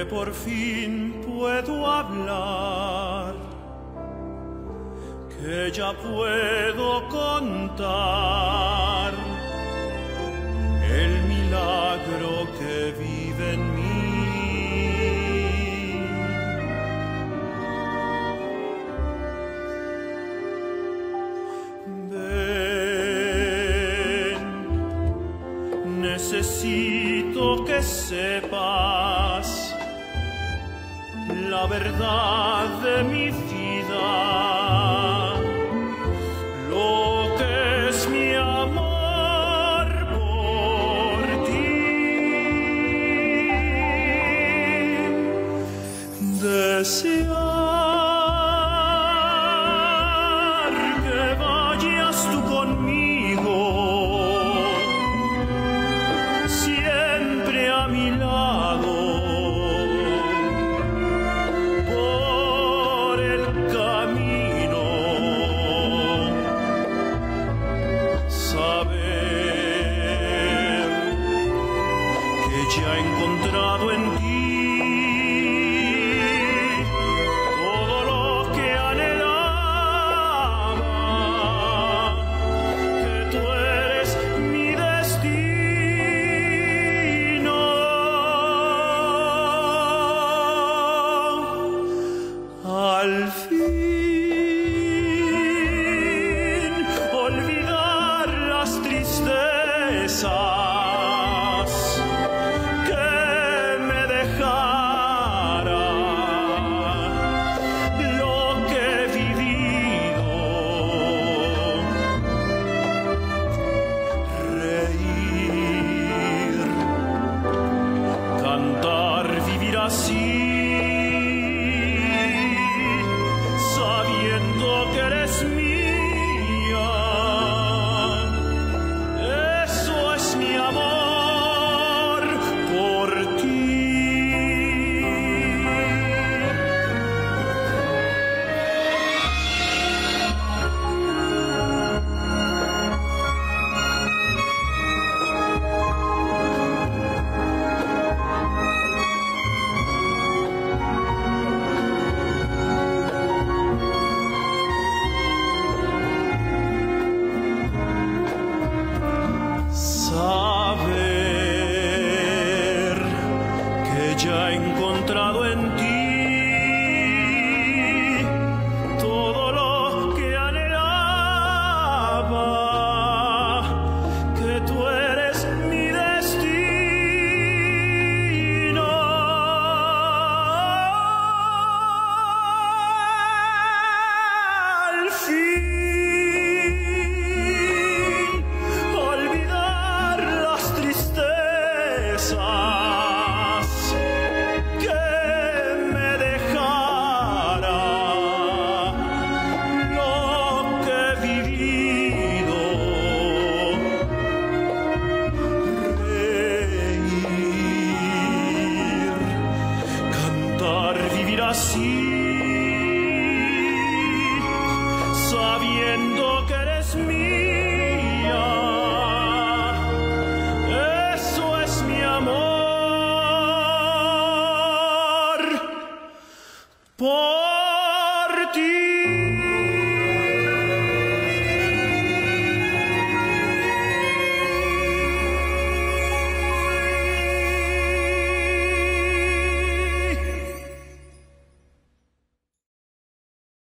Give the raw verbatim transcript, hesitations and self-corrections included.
que por fin puedo hablar, que ya puedo contar el milagro que vive en mí. Ven, necesito que sepas la verdad de mi vida, lo que es mi amor por ti. Desear que vayas tú conmigo, siempre a mi lado, por el camino. Saber que ya he encontrado en ti todo lo que anhelaba, que tú eres mi destino. Al fin olvidar las tristezas que me dejara lo que he vivido, reír, cantar, vivir así, sabiendo que eres mía. Eso es mi amor por ti. Saber que ya he encontrado en ti todo lo que anhelaba, que tú eres mi destino. Al fin olvidar las tristezas que me dejara lo que he vivido, reír, cantar, vivir así, sabiendo que eres mía. Eso es mi amor por